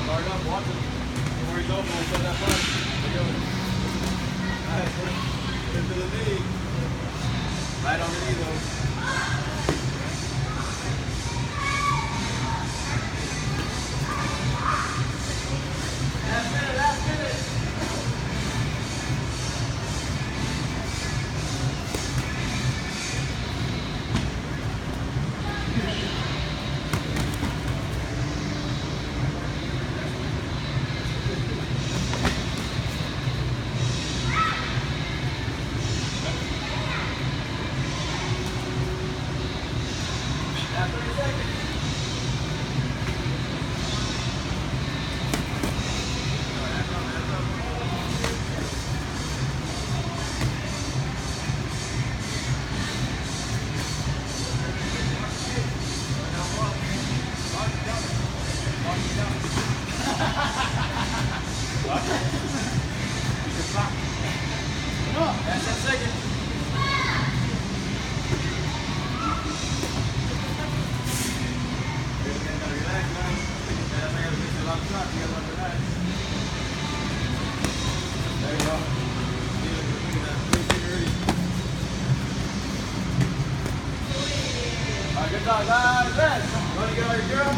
Guard up, watch him. Before he's open, we'll set that punch. There you go. Nice, put it to the knee. Right on the knee though. That's that second. Relax, man. That's like I missed a lot of shots. You gotta relax. There you go. Look at that. All right, good job, guys. You want to get all your girl?